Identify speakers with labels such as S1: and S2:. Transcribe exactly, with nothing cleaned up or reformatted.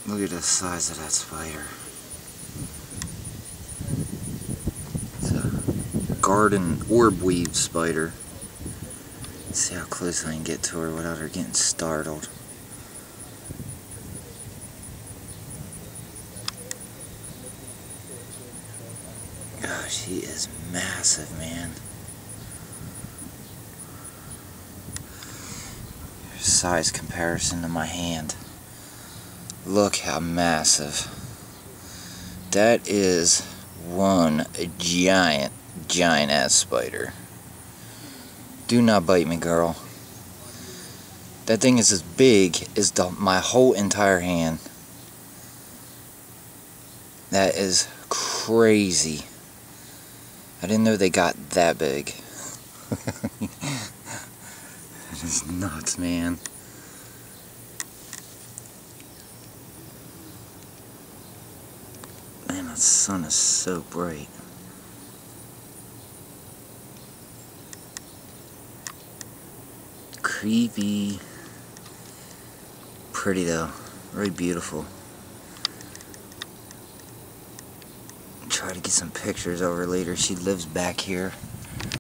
S1: Look at the size of that spider. It's a garden orb-weave spider. Let's see how close I can get to her without her getting startled. Gosh, she is massive, man. Size comparison to my hand. Look how massive. That is one giant, giant ass spider. Do not bite me, girl. That thing is as big as the, my whole entire hand. That is crazy. I didn't know they got that big. It is nuts, man. Man, that sun is so bright. Creepy. Pretty though. Very beautiful. Try to get some pictures of her later. She lives back here.